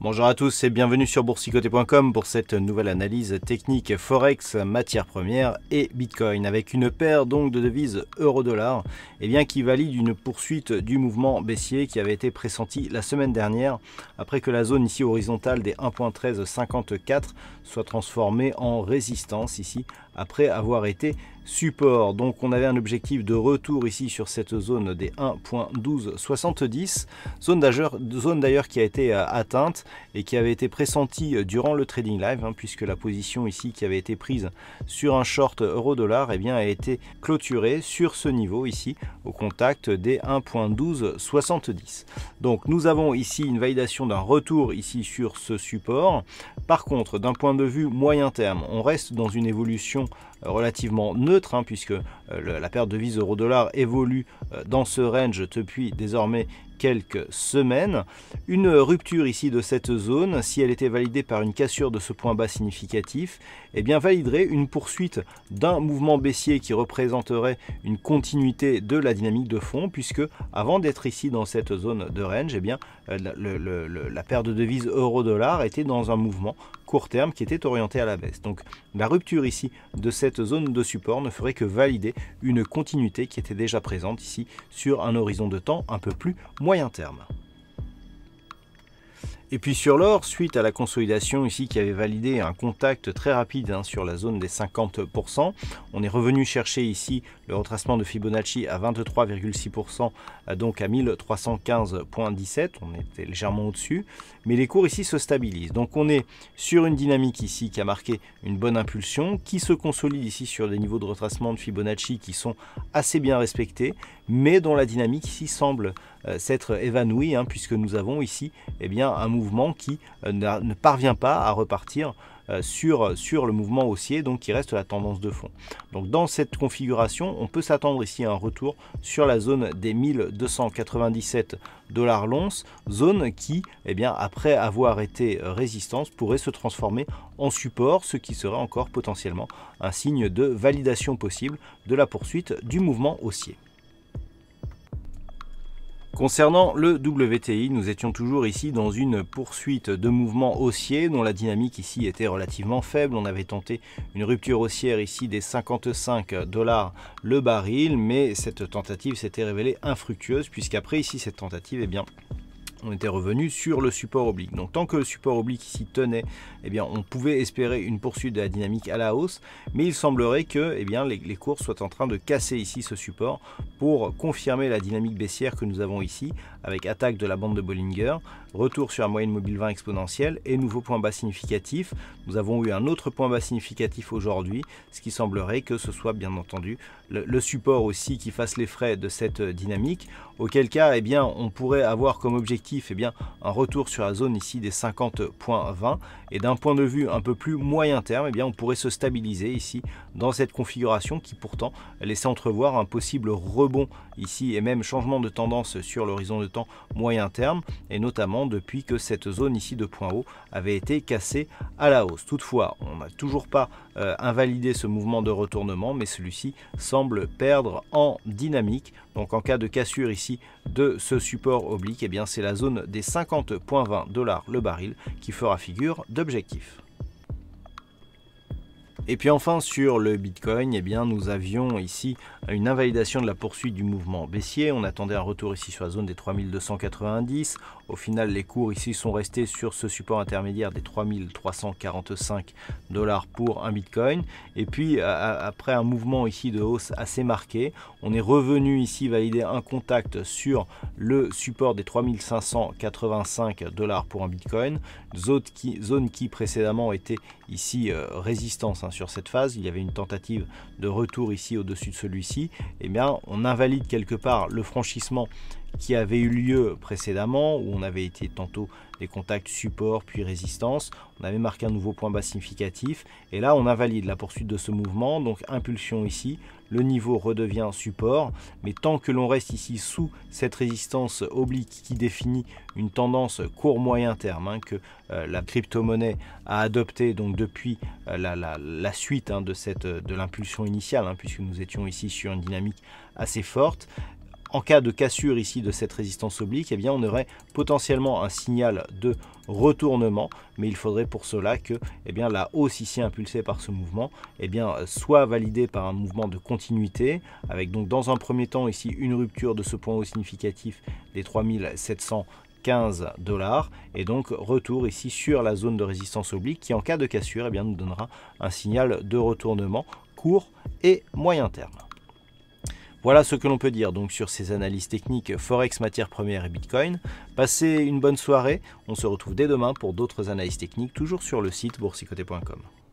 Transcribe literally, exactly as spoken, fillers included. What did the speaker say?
Bonjour à tous et bienvenue sur boursicoté point com pour cette nouvelle analyse technique Forex, matières premières et Bitcoin avec une paire donc de devises euro-dollar et bien qui valide une poursuite du mouvement baissier qui avait été pressenti la semaine dernière après que la zone ici horizontale des un virgule treize cinquante-quatre soit transformée en résistance ici après avoir été support. Donc on avait un objectif de retour ici sur cette zone des un virgule douze soixante-dix, zone d'ailleurs qui a été atteinte et qui avait été pressentie durant le trading live hein, puisque la position ici qui avait été prise sur un short euro-dollar eh bien a été clôturée sur ce niveau ici au contact des un virgule douze soixante-dix. Donc nous avons ici une validation d'un retour ici sur ce support. Par contre d'un point de vue moyen terme on reste dans une évolution relativement neutre hein, puisque euh, le, la paire de devises euro-dollar évolue euh, dans ce range depuis désormais quelques semaines. Une rupture ici de cette zone, si elle était validée par une cassure de ce point bas significatif, eh bien validerait une poursuite d'un mouvement baissier qui représenterait une continuité de la dynamique de fond, puisque avant d'être ici dans cette zone de range, eh bien le, le, le, la paire de devises euro-dollar était dans un mouvement court terme qui était orienté à la baisse. Donc la rupture ici de cette zone de support ne ferait que valider une continuité qui était déjà présente ici sur un horizon de temps un peu plus moyen terme. Et puis sur l'or, suite à la consolidation ici qui avait validé un contact très rapide hein, sur la zone des cinquante pour cent, on est revenu chercher ici le retracement de Fibonacci à vingt-trois virgule six pour cent, donc à mille trois cent quinze virgule dix-sept, on était légèrement au-dessus, mais les cours ici se stabilisent. Donc on est sur une dynamique ici qui a marqué une bonne impulsion, qui se consolide ici sur des niveaux de retracement de Fibonacci qui sont assez bien respectés, mais dont la dynamique ici semble euh, s'être évanouie, hein, puisque nous avons ici eh bien, un mouvement qui euh, ne parvient pas à repartir euh, sur, sur le mouvement haussier, donc qui reste la tendance de fond. Donc dans cette configuration, on peut s'attendre ici à un retour sur la zone des mille deux cent quatre-vingt-dix-sept dollars l'once, zone qui, eh bien, après avoir été résistance, pourrait se transformer en support, ce qui serait encore potentiellement un signe de validation possible de la poursuite du mouvement haussier. Concernant le W T I, nous étions toujours ici dans une poursuite de mouvement haussier dont la dynamique ici était relativement faible. On avait tenté une rupture haussière ici des cinquante-cinq dollars le baril, mais cette tentative s'était révélée infructueuse puisqu'après ici cette tentative, eh bien, on était revenu sur le support oblique. Donc tant que le support oblique ici tenait, eh bien, on pouvait espérer une poursuite de la dynamique à la hausse, mais il semblerait que eh bien, les, les cours soient en train de casser ici ce support pour confirmer la dynamique baissière que nous avons ici, avec attaque de la bande de Bollinger, retour sur la moyenne mobile vingt exponentielle et nouveau point bas significatif. Nous avons eu un autre point bas significatif aujourd'hui, ce qui semblerait que ce soit bien entendu le, le support aussi qui fasse les frais de cette dynamique, auquel cas eh bien, on pourrait avoir comme objectif eh bien, un retour sur la zone ici des cinquante virgule vingt et d'un point de vue un peu plus moyen terme, eh bien, on pourrait se stabiliser ici dans cette configuration qui pourtant laissait entrevoir un possible rebond ici et même changement de tendance sur l'horizon de temps moyen terme et notamment depuis que cette zone ici de point haut avait été cassée à la hausse. Toutefois, on n'a toujours pas euh, invalidé ce mouvement de retournement, mais celui-ci semble perdre en dynamique. Donc en cas de cassure ici de ce support oblique, eh bien c'est la zone des cinquante virgule vingt dollars le baril qui fera figure d'objectif. Et puis enfin sur le Bitcoin, eh bien, nous avions ici une invalidation de la poursuite du mouvement baissier. On attendait un retour ici sur la zone des trois mille deux cent quatre-vingt-dix. Au final, les cours ici sont restés sur ce support intermédiaire des trois mille trois cent quarante-cinq dollars pour un Bitcoin. Et puis après un mouvement ici de hausse assez marqué, on est revenu ici valider un contact sur le support des trois mille cinq cent quatre-vingt-cinq dollars pour un Bitcoin, zone qui, zone qui précédemment était ici euh, résistance hein, sur cette phase. Il y avait une tentative de retour ici au-dessus de celui-ci. Eh bien, on invalide quelque part le franchissement qui avait eu lieu précédemment, où on avait été tantôt des contacts support puis résistance, on avait marqué un nouveau point bas significatif, et là on invalide la poursuite de ce mouvement, donc impulsion ici, le niveau redevient support, mais tant que l'on reste ici sous cette résistance oblique qui définit une tendance court moyen terme hein, que euh, la crypto-monnaie a adopté donc depuis euh, la, la, la suite hein, de, cette, de l'impulsion initiale, hein, puisque nous étions ici sur une dynamique assez forte, en cas de cassure ici de cette résistance oblique, eh bien on aurait potentiellement un signal de retournement, mais il faudrait pour cela que eh bien, la hausse ici impulsée par ce mouvement eh bien, soit validée par un mouvement de continuité, avec donc dans un premier temps ici une rupture de ce point haut significatif des trois mille sept cent quinze dollars, et donc retour ici sur la zone de résistance oblique qui en cas de cassure eh bien, nous donnera un signal de retournement court et moyen terme. Voilà ce que l'on peut dire donc sur ces analyses techniques Forex, matières premières et Bitcoin. Passez une bonne soirée, on se retrouve dès demain pour d'autres analyses techniques, toujours sur le site boursicoté point com.